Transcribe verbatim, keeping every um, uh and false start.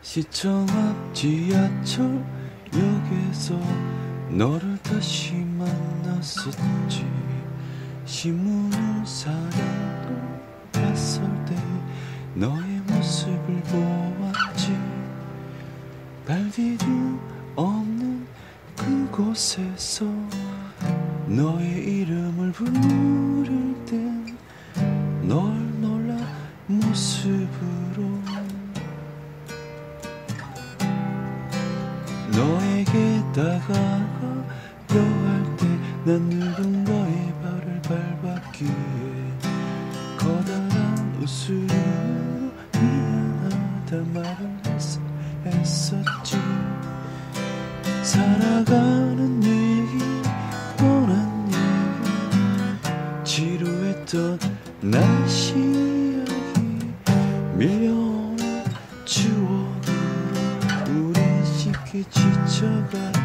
시청 앞 지하철역에서 너를 다시 만났었지. 신문을 사려고 했을 때 너의 모습을 보았지. 발디딘 없는 그곳에서 너의 이름을 부를 땐 널 놀라 모습으로 너에게 다가가려 할 때 난 누군가의 발을 밟았기에 커다란 웃음으로 미안하다 말을 했, 했었지. 살아가는 얘기 뻔한 얘기 지루했던 날씨 이야기 밀려오는 추억으로 우린 쉽게 지쳐가